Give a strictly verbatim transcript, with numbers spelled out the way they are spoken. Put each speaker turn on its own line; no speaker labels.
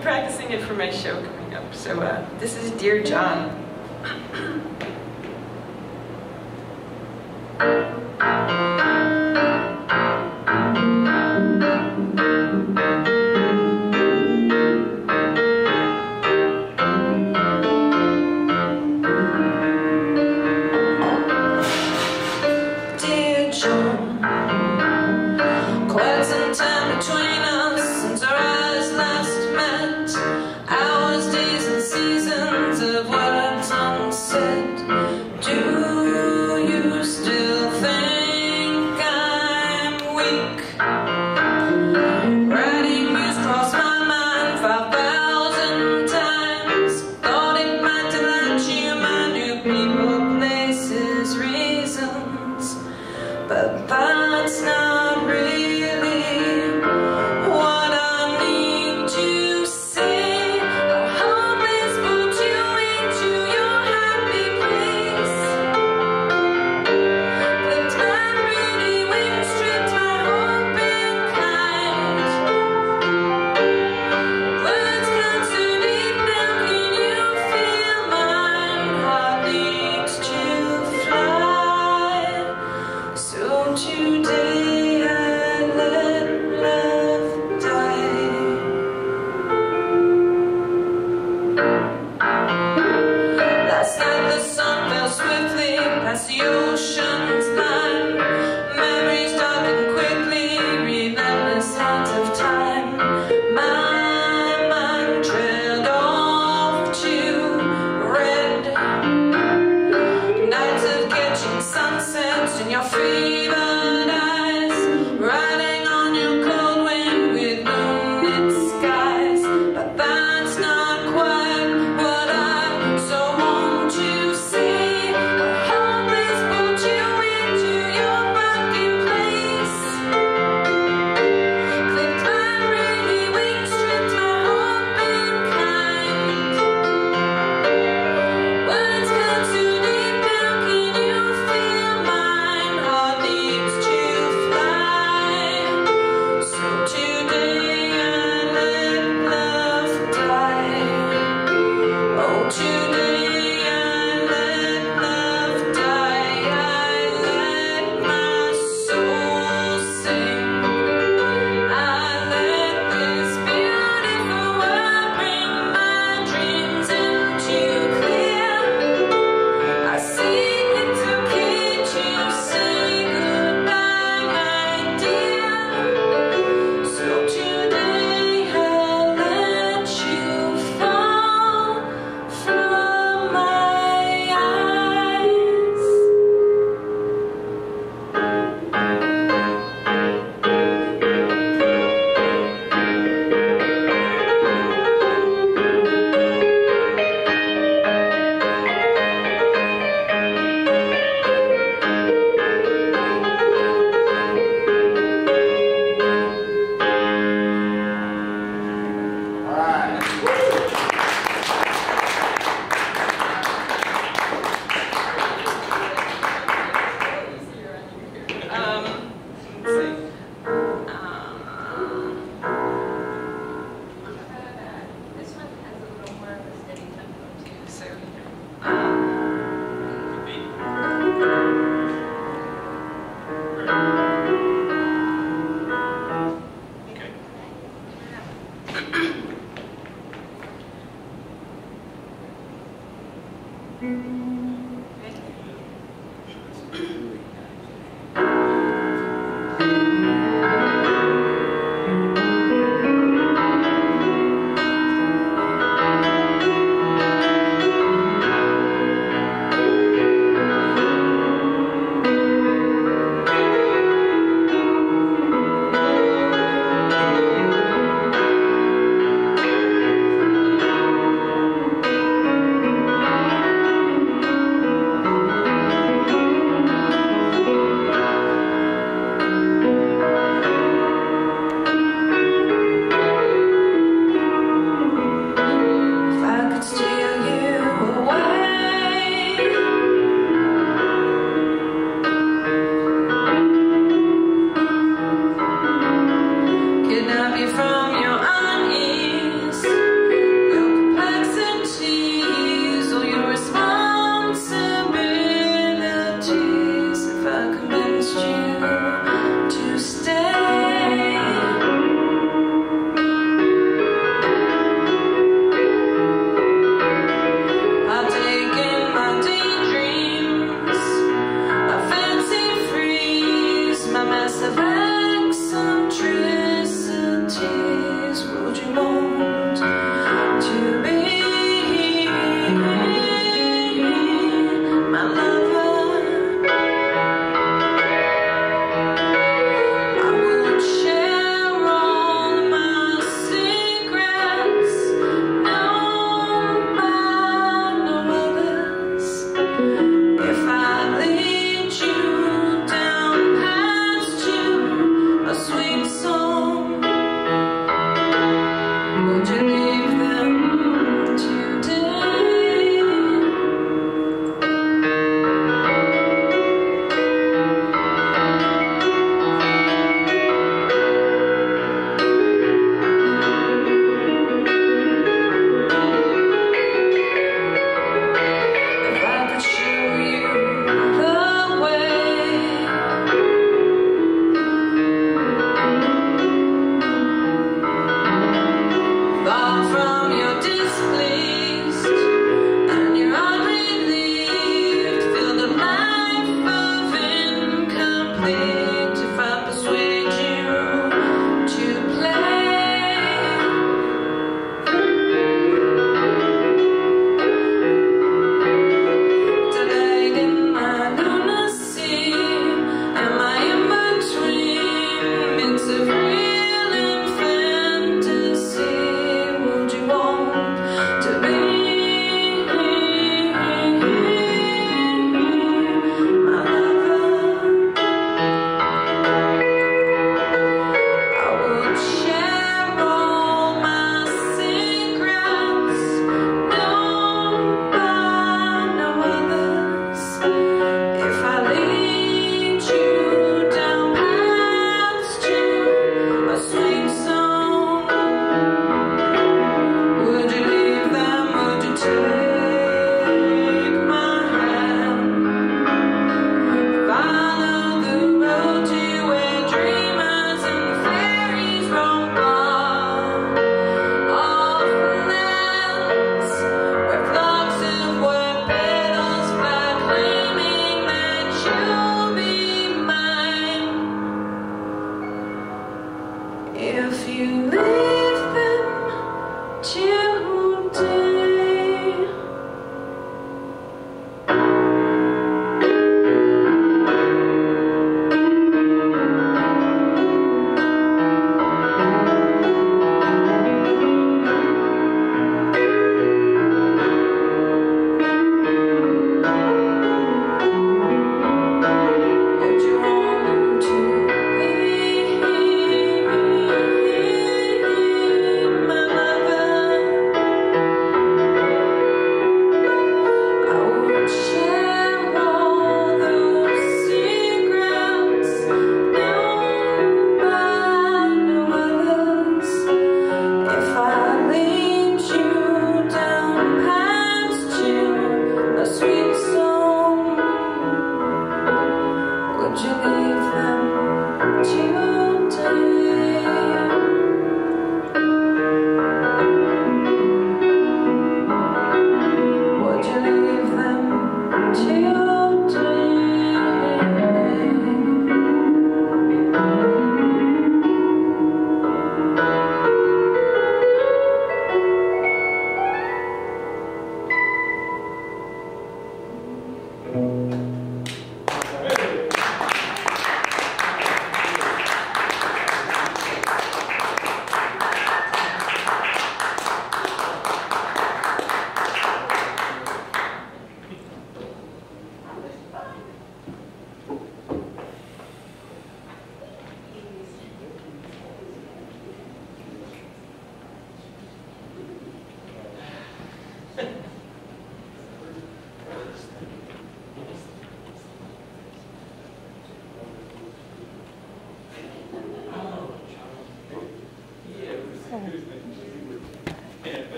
I'm practicing it for my show coming up. So uh, this is Dear John.
But that's not really what I need to say. I hope this puts you into your happy place. Flipped my pretty wings, stripped my hope and kind. Words got too deep, now can you feel mine? Heart needs to fly. So today I let love die. Last night the sun fell swiftly past the ocean's line. Memories darkened quickly, relentless hands of time. My mind trailed off to red. Nights of catching sunsets in your fevered eyes, riding on your cold wind with moonlit skies. But that's not quite what I so want to see. I hope this puts you into your fucking place. Clipped my pretty wings, stripped my hope and kind. Words got too deep, now can you feel mine? Heart needs to fly. So today I let love die. Oh, today I let love die. I let my soul sing. I let this beautiful world bring my dreams into clear. I sing it's okay to say goodbye, my dear. So today I'll let you fall from my eyes.
Um, let's see. Um,
This one has a little more of a steady tempo too.
so, um,
Mm-hmm.